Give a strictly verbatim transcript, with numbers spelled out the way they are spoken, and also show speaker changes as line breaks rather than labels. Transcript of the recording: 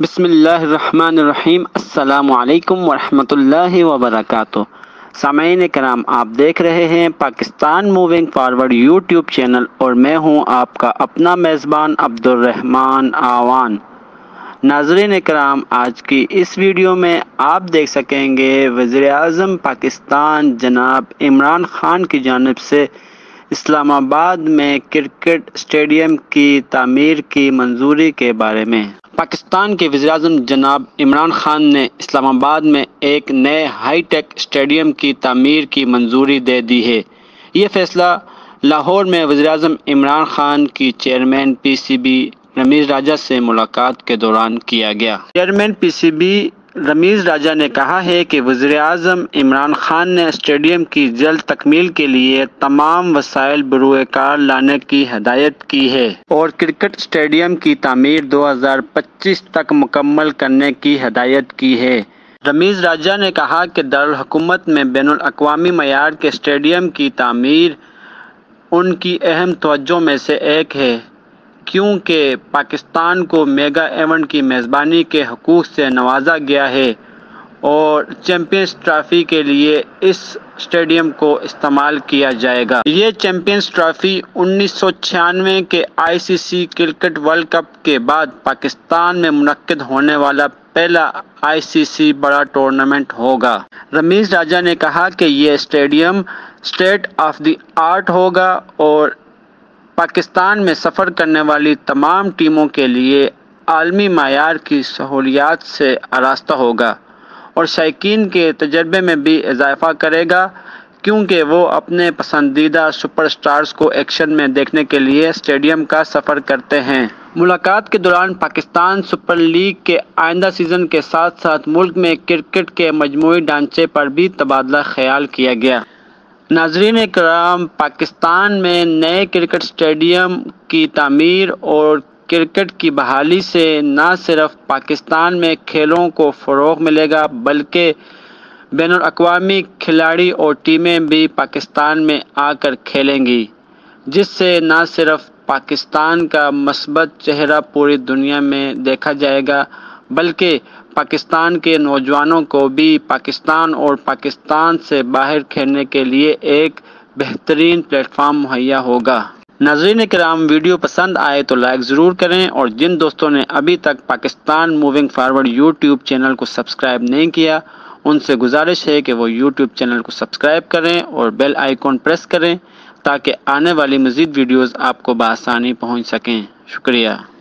بسم اللہ الرحمن الرحیم۔ السلام علیکم ورحمۃ اللہ وبرکاتہ۔ سامعین کرام، آپ دیکھ رہے ہیں Pakistan moving forward YouTube channel اور میں ہوں آپ کا اپنا میزبان عبد الرحمن آوان۔ ناظرین کرام، آج کی اس ویڈیو میں آپ دیکھ سکیں گے وزیر اعظم پاکستان جناب عمران خان کی جانب سے اسلام آباد میں کرکٹ اسٹیڈیم کی تعمیر کی منظوری کے بارے میں۔ پاکستان کے وزیر اعظم جناب عمران خان نے اسلام آباد میں ایک نئے ہائی ٹیک اسٹیڈیم کی تعمیر کی منظوری دے دی ہے۔ یہ فیصلہ لاہور میں وزیر اعظم عمران خان کی chairman P C B Rameez Raja سے ملاقات کے دوران کیا گیا۔ Chairman P C B Rameez Raja نے کہا ہے کہ وزیر اعظم عمران خان نے اسٹیڈیم کی جلد تکمیل کے لیے تمام وسائل بروئے کار لانے کی ہدایت کی ہے اور کرکٹ اسٹیڈیم کی تعمیر دو ہزار پچیس تک مکمل کرنے کی ہدایت کی ہے۔ رمیز راجہ نے کہا کہ دارالحکومت میں بین الاقوامی معیار کے اسٹیڈیم کی تعمیر ان کی اہم توجہ میں سے ایک ہے، کیونکہ پاکستان کو میگا ایونٹ کی میزبانی کے حقوق سے نوازا گیا ہے اور چیمپئنز ٹرافی کے لیے اس اسٹیڈیم کو استعمال کیا جائے گا۔ یہ چیمپئنز ٹرافی انیس سو چھیانوے کے I C C cricket world cup کے بعد پاکستان میں منعقد ہونے والا پہلا آئی سی سی بڑا ٹورنامنٹ ہوگا۔ رمیز راجہ نے کہا کہ یہ stadium state of the art ہوگا اور پاکستان میں سفر کرنے والی تمام ٹیموں کے لیے عالمی معیار کی سہولیات سے آراستہ ہوگا اور شائقین کے تجربے میں بھی اضافہ کرے گا، کیونکہ وہ اپنے پسندیدہ سپر اسٹارز کو ایکشن میں دیکھنے کے لیے اسٹیڈیم کا سفر کرتے ہیں۔ ملاقات کے دوران پاکستان سپر لیگ کے آئندہ سیزن کے ساتھ ساتھ ملک میں کرکٹ کے مجموعی ڈھانچے پر بھی تبادلہ خیال کیا گیا۔ ناظرین کرام، پاکستان میں نئے کرکٹ اسٹیڈیم کی تعمیر اور کرکٹ کی بحالی سے نہ صرف پاکستان میں کھیلوں کو فروغ ملے گا بلکہ بین الاقوامی کھلاڑی اور ٹیمیں بھی پاکستان میں آ کر کھیلیں گی، جس سے نہ صرف پاکستان کا مثبت چہرہ پوری دنیا میں دیکھا جائے گا بلکہ پاکستان کے نوجوانوں کو بھی پاکستان اور پاکستان سے باہر کھیلنے کے لیے ایک بہترین پلیٹ فارم مہیا ہوگا۔ ناظرین کرام، ویڈیو پسند آئے تو لائک ضرور کریں اور جن دوستوں نے ابھی تک Pakistan moving forward YouTube channel کو سبسکرائب نہیں کیا، ان سے گزارش ہے کہ وہ یوٹیوب چینل کو سبسکرائب کریں اور بیل آئیکن پریس کریں تاکہ آنے والی مزید ویڈیوز آپ کو بآسانی پہنچ سکیں۔ شکریہ۔